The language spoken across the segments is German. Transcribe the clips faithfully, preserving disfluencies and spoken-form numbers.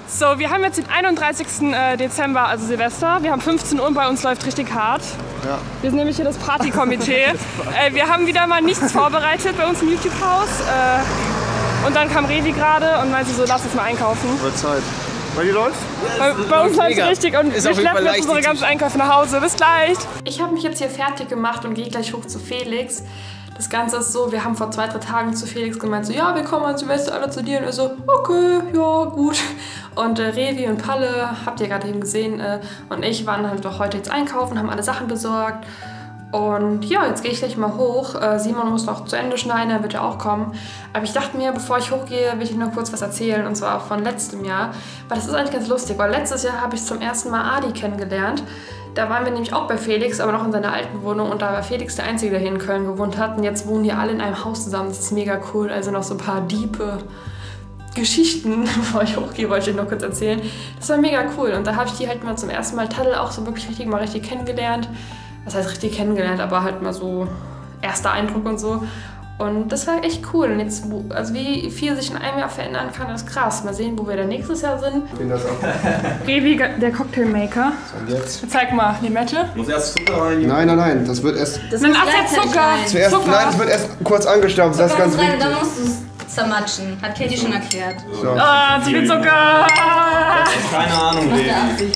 So, wir haben jetzt den einunddreißigsten Dezember, also Silvester. Wir haben fünfzehn Uhr und bei uns läuft richtig hart. Ja. Wir sind nämlich hier das Partykomitee. äh, wir haben wieder mal nichts vorbereitet bei uns im YouTube-Haus. Äh, und dann kam Revi gerade und meinte so, lass uns mal einkaufen. Wird Zeit. Bei dir läuft? Bei, bei uns läuft es richtig und ist wir schleppen jetzt unsere ganzen Einkäufe nach Hause. Bis gleich! Ich habe mich jetzt hier fertig gemacht und gehe gleich hoch zu Felix. Das Ganze ist so, wir haben vor zwei, drei Tagen zu Felix gemeint, so ja, wir kommen an Silvester alle zu dir. Und er so, okay, ja, gut. Und äh, Revi und Palle, habt ihr gerade eben gesehen, äh, und ich waren halt doch heute jetzt einkaufen, haben alle Sachen besorgt. Und ja, jetzt gehe ich gleich mal hoch. Äh, Simon muss noch zu Ende schneiden, er wird ja auch kommen. Aber ich dachte mir, bevor ich hochgehe, will ich noch kurz was erzählen. Und zwar von letztem Jahr. Weil das ist eigentlich ganz lustig, weil letztes Jahr habe ich zum ersten Mal Adi kennengelernt. Da waren wir nämlich auch bei Felix, aber noch in seiner alten Wohnung. Und da war Felix der Einzige, der hier in Köln gewohnt hat. Und jetzt wohnen die alle in einem Haus zusammen. Das ist mega cool. Also noch so ein paar diepe Geschichten, bevor ich hochgehe, wollte ich noch kurz erzählen. Das war mega cool. Und da habe ich die halt mal zum ersten Mal Tadel auch so wirklich richtig mal richtig kennengelernt. Was heißt richtig kennengelernt, aber halt mal so erster Eindruck und so. Und das war echt cool. Und jetzt, also wie viel sich in einem Jahr verändern kann, ist krass. Mal sehen, wo wir dann nächstes Jahr sind. Ich bin das auch. Revi, der Cocktailmaker. Und jetzt? Zeig mal, Limette. Muss erst Zucker rein? Nein, nein, nein, das wird erst... Das sind Ach, Zucker. Zuerst, Zucker. Nein, das wird erst kurz angestampft, das ist ganz rein, wichtig. Dann musst du es zermatschen. Hat Katie schon erklärt. So. Ah, zu viel Zucker. Keine Ahnung, Revi.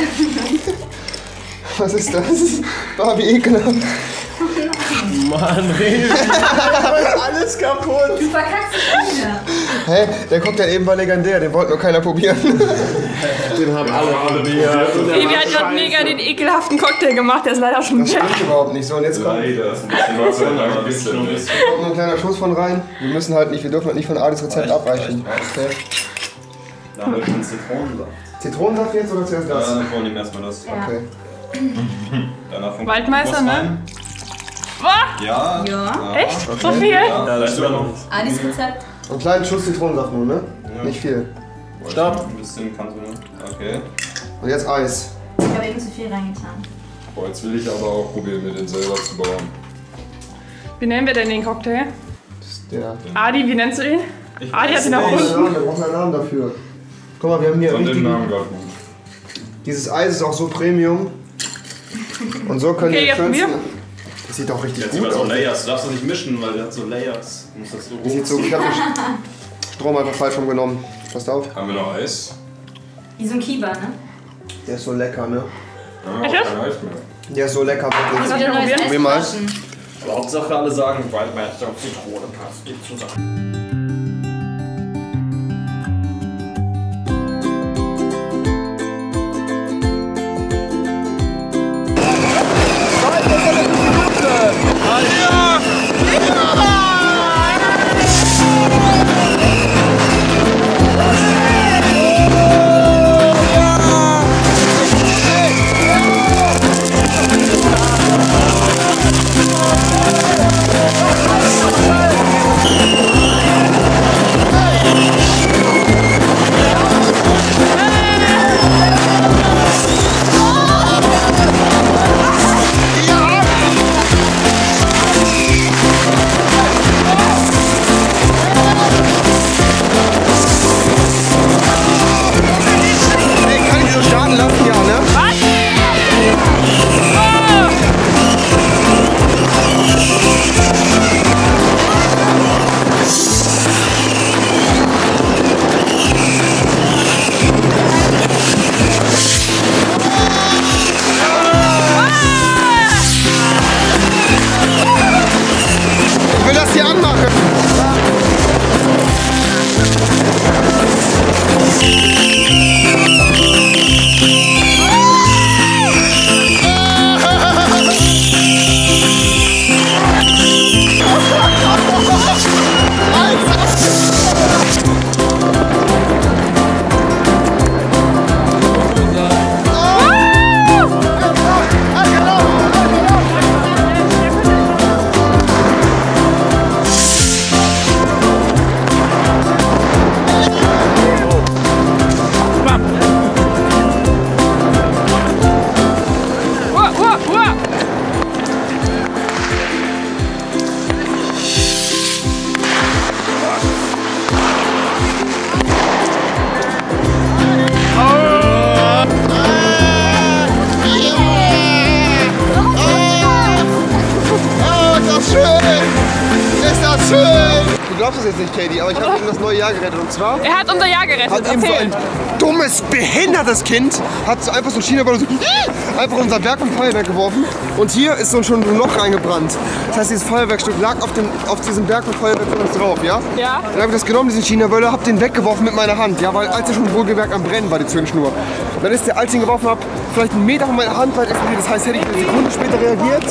Was ist das? Barbie ekelhaft. Mann, Revi. Alles kaputt. Du verkackst es schon wieder. Hä? Der Cocktail eben war legendär, den wollte nur keiner probieren. Den haben alle probiert. Revi hat gerade mega den ekelhaften Cocktail gemacht, der ist leider schon weg. Das stimmt überhaupt nicht so. Und jetzt kommt, Leider, ist ein bisschen Wasser, aber ein bisschen. kommt noch ein kleiner Schuss von rein. Wir müssen halt nicht, wir dürfen halt nicht von Adis Rezept abweichen. Okay. Da haben wir schon Zitronensaft. Zitronensaft jetzt oder zuerst das? Ja, dann vornehmen erstmal das. Okay. Danach von Waldmeister, ne? Was? Ja. Ja. Echt? Okay. So viel? Ja, da ist noch. Adis Rezept. Einen kleinen Schuss Zitronensaft nur, ne? Ja. Nicht viel. Stopp. Ein bisschen kannst du, ne? Okay. Und jetzt Eis. Ich habe eben zu viel reingetan. Boah, jetzt will ich aber auch probieren, mir den selber zu bauen. Wie nennen wir denn den Cocktail? Das ist der. Adi, wie nennst du ihn? Ich Adi hat ihn auch Wir unten. brauchen einen Namen dafür. Guck mal, wir haben hier Von dem richtigen, Namen gerade gut. dieses Eis ist auch so Premium. Und so können Okay, die jetzt schönsten... wir. Das sieht auch richtig Jetzt gut über so aus. Layers. Du darfst das nicht mischen, weil der hat so Layers. Du musst das so Das sieht so, ich habe den Strom einfach falsch rumgenommen. Passt auf. Haben wir noch Eis? Wie so ein Kiba, ne? Der ist so lecker, ne? Ja, Echt? kein Eis mehr. Der ist so lecker, wirklich. Wieder neues Eis Probier mal. waschen. Aber Hauptsache alle sagen, Waldmeister und Zitrone passt nicht zusammen. Yeah. glaubst das jetzt nicht, Katie, aber ich habe eben das neue Jahr gerettet. Und zwar... Er hat unser Jahr gerettet, hat eben so ein dummes, behindertes Kind, hat so einfach so China-Ball so einfach unser Berg vom Feuerwerk geworfen. Und hier ist so schon ein Loch reingebrannt. Das heißt, dieses Feuerwerkstück lag auf, dem, auf diesem Berg vom Feuerwerk von uns drauf, ja? Ja. Dann habe ich das genommen, diesen China-Böller, habe den weggeworfen mit meiner Hand, ja? Weil als er schon wohlgemerkt am Brennen war, die Zündschnur. Dann ist der, als ich ihn geworfen habe, vielleicht einen Meter von meiner Hand weit explodiert. Das heißt, hätte ich eine Sekunde später reagiert...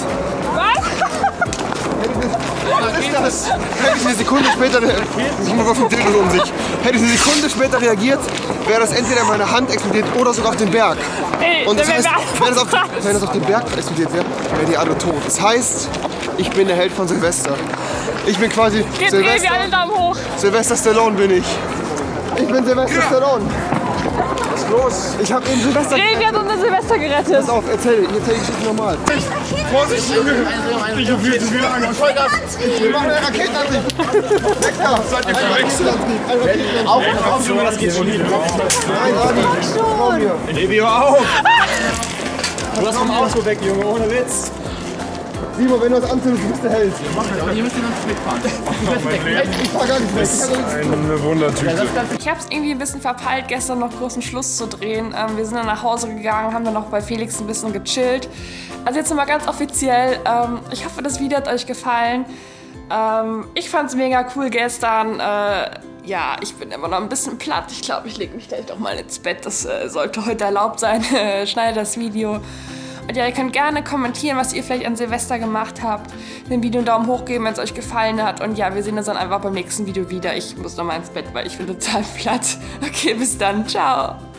Was ist das? Hätte ich eine Sekunde später, ich mach auf den Dildo um sich. Hätte ich eine Sekunde später reagiert, wäre das entweder in meiner Hand explodiert oder sogar auf den Berg. Ey, und das heißt, wenn das, auf, wenn das auf den Berg explodiert wäre, wären die alle tot. Das heißt, ich bin der Held von Silvester. Ich bin quasi Gebt Silvester. wir alle Daumen hoch. Silvester Stallone bin ich. Ich bin Silvester ja. Stallone. Was ist los? Ich hab eben Silvester gerettet. Revi hat unser Silvester gerettet. Pass auf, erzähl, ich erzähl die Geschichte nochmal. Vorsicht, Junge! Ich hab viel zu viel Angst. Wir machen einen Raketenantrieb. Weg da! Seid ihr verwechselt? Ein Raketenantrieb. Auf, auf, Junge, das geht schon nicht. Nein, Adi, trau mir. Revi, hör auf! Du hast vom Auto weg, Junge, ohne Witz. Simon, wenn du das anzündest, du bist der Held. Aber ihr müsst den ganzen mitfahren. Ich fahr gar nicht weg. Eine Wundertüte. Ich habe es irgendwie ein bisschen verpeilt, gestern noch großen Schluss zu drehen. Ähm, wir sind dann nach Hause gegangen, haben dann noch bei Felix ein bisschen gechillt. Also jetzt nochmal ganz offiziell. Ähm, ich hoffe, das Video hat euch gefallen. Ähm, ich fand es mega cool gestern. Äh, ja, ich bin immer noch ein bisschen platt. Ich glaube, ich lege mich gleich doch mal ins Bett. Das äh, sollte heute erlaubt sein. Schneide das Video. Und ja, ihr könnt gerne kommentieren, was ihr vielleicht an Silvester gemacht habt. Dem Video einen Daumen hoch geben, wenn es euch gefallen hat. Und ja, wir sehen uns dann einfach beim nächsten Video wieder. Ich muss noch mal ins Bett, weil ich bin total platt. Okay, bis dann. Ciao.